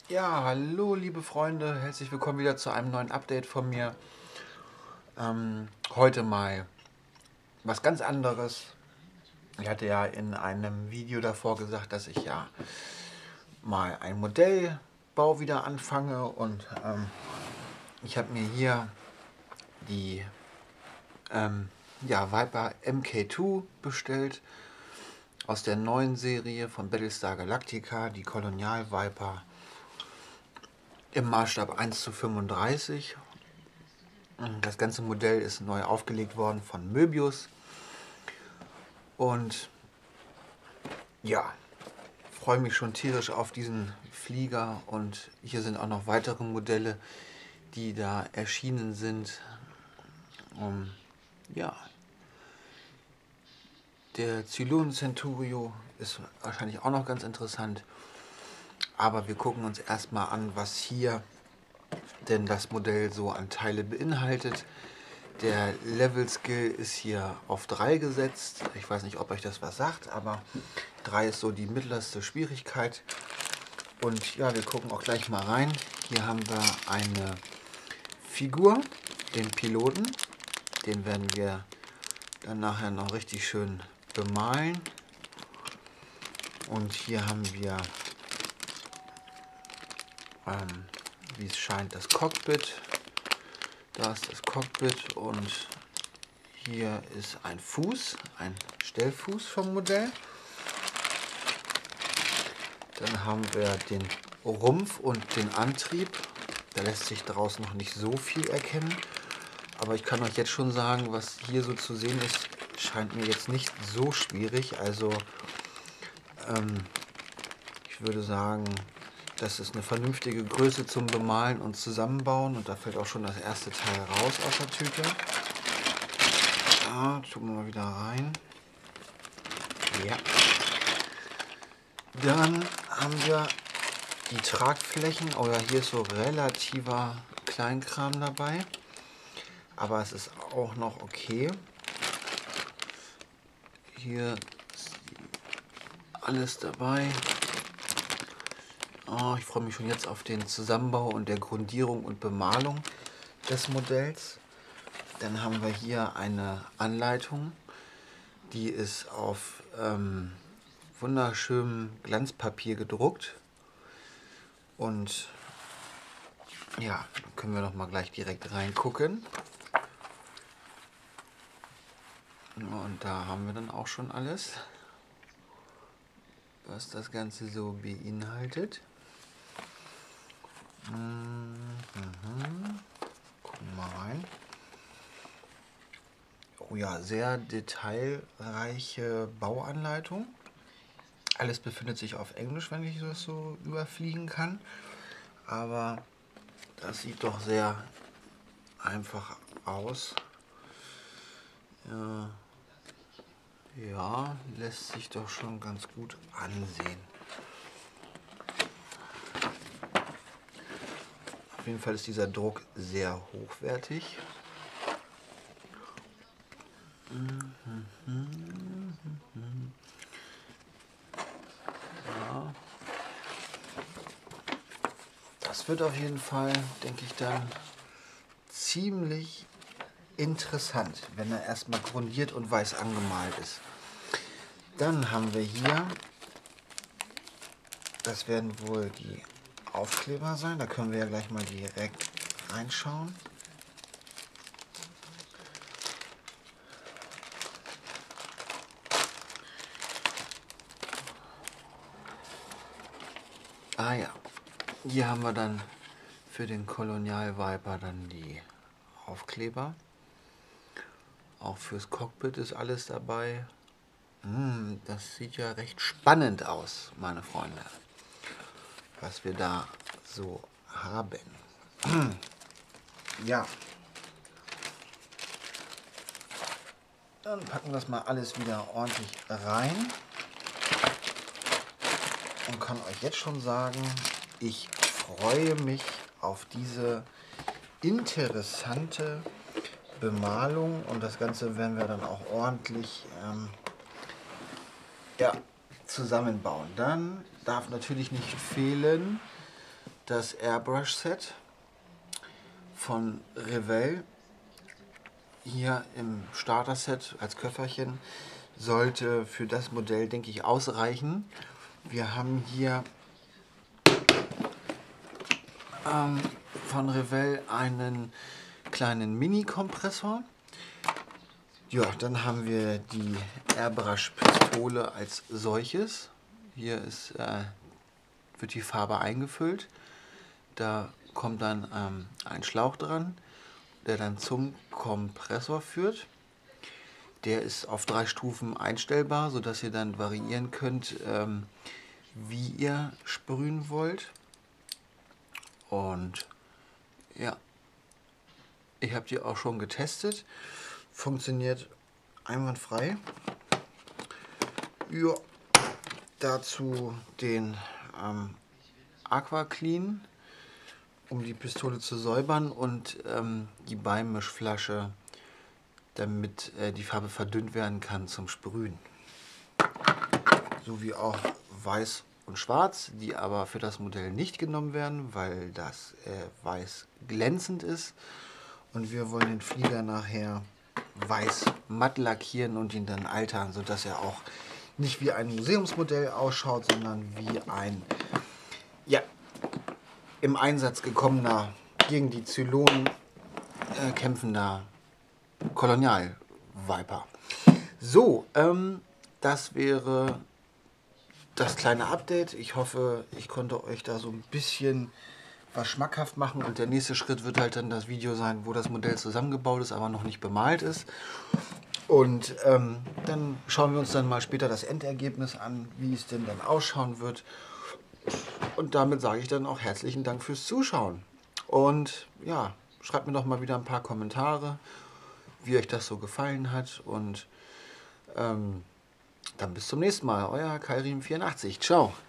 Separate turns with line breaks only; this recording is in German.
Ja, hallo liebe Freunde, herzlich willkommen wieder zu einem neuen Update von mir. Heute mal was ganz anderes. Ich hatte ja in einem Video davor gesagt, dass ich ja mal ein Modellbau wieder anfange und ich habe mir hier die Viper Mk2 bestellt aus der neuen Serie von Battlestar Galactica, die Kolonial Viper im Maßstab 1:35. Das ganze Modell ist neu aufgelegt worden von Möbius. Und ja, freue mich schon tierisch auf diesen Flieger. Und hier sind auch noch weitere Modelle, die da erschienen sind. Ja, der Cylon Centurio ist wahrscheinlich auch noch ganz interessant. Aber wir gucken uns erstmal an, was hier denn das Modell so an Teile beinhaltet. Der Level Skill ist hier auf 3 gesetzt. Ich weiß nicht, ob euch das was sagt, aber 3 ist so die mittlerste Schwierigkeit. Und ja, wir gucken auch gleich mal rein. Hier haben wir eine Figur, den Piloten. Den werden wir dann nachher noch richtig schön bemalen. Und hier haben wir, wie es scheint, das Cockpit. Da ist das Cockpit und hier ist ein Fuß, ein Stellfuß vom Modell. Dann haben wir den Rumpf und den Antrieb. Da lässt sich daraus noch nicht so viel erkennen. Aber ich kann euch jetzt schon sagen, was hier so zu sehen ist, scheint mir jetzt nicht so schwierig. Also ich würde sagen, das ist eine vernünftige Größe zum Bemalen und Zusammenbauen. Und da fällt auch schon das erste Teil raus aus der Tüte. Ja, tun wir mal wieder rein. Ja. Dann haben wir die Tragflächen. Oh ja, hier ist so relativer Kleinkram dabei. Aber es ist auch noch okay. Hier ist alles dabei. Oh, ich freue mich schon jetzt auf den Zusammenbau und der Grundierung und Bemalung des Modells. Dann haben wir hier eine Anleitung. Die ist auf wunderschönem Glanzpapier gedruckt. Und ja, dann können wir noch mal gleich direkt reingucken. Und da haben wir dann auch schon alles, was das Ganze so beinhaltet. Gucken wir mal rein. Oh ja, sehr detailreiche Bauanleitung. Alles befindet sich auf Englisch, wenn ich das so überfliegen kann. Aber das sieht doch sehr einfach aus. Ja, lässt sich doch schon ganz gut ansehen. Auf jeden Fall ist dieser Druck sehr hochwertig. Ja. Das wird auf jeden Fall, denke ich, dann ziemlich interessant, wenn er erstmal grundiert und weiß angemalt ist. Dann haben wir hier, das werden wohl die Aufkleber sein, da können wir ja gleich mal direkt reinschauen. Ah ja, hier haben wir dann für den Kolonial Viper dann die Aufkleber. Auch fürs Cockpit ist alles dabei. Das sieht ja recht spannend aus, meine Freunde, was wir da so haben. Ja. Dann packen wir das mal alles wieder ordentlich rein. Und kann euch jetzt schon sagen, ich freue mich auf diese interessante Bemalung und das Ganze werden wir dann auch ordentlich zusammenbauen. Dann darf natürlich nicht fehlen das Airbrush-Set von Revell. Hier im Starter-Set als Köfferchen sollte für das Modell, denke ich, ausreichen. Wir haben hier von Revell einen kleinen Mini-Kompressor. Ja, dann haben wir die Airbrush-Pistole als solches. Hier wird die Farbe eingefüllt. Da kommt dann ein Schlauch dran, der dann zum Kompressor führt. Der ist auf 3 Stufen einstellbar, sodass ihr dann variieren könnt, wie ihr sprühen wollt. Und ja, ich habe die auch schon getestet. Funktioniert einwandfrei. Ja, dazu den Aqua Clean, um die Pistole zu säubern, und die Beimischflasche, damit die Farbe verdünnt werden kann zum Sprühen. Sowie auch Weiß und Schwarz, die aber für das Modell nicht genommen werden, weil das Weiß glänzend ist. Und wir wollen den Flieger nachher weiß matt lackieren und ihn dann altern, sodass er auch nicht wie ein Museumsmodell ausschaut, sondern wie ein im Einsatz gekommener, gegen die Zylonen kämpfender Kolonial-Viper. So, das wäre das kleine Update. Ich hoffe, ich konnte euch da so ein bisschen was schmackhaft machen, und der nächste Schritt wird halt dann das Video sein, wo das Modell zusammengebaut ist, aber noch nicht bemalt ist. Und dann schauen wir uns dann mal später das Endergebnis an, wie es denn dann ausschauen wird. Und damit sage ich dann auch herzlichen Dank fürs Zuschauen. Und ja, schreibt mir doch mal wieder ein paar Kommentare, wie euch das so gefallen hat. Und dann bis zum nächsten Mal. Euer Kairim84. Ciao.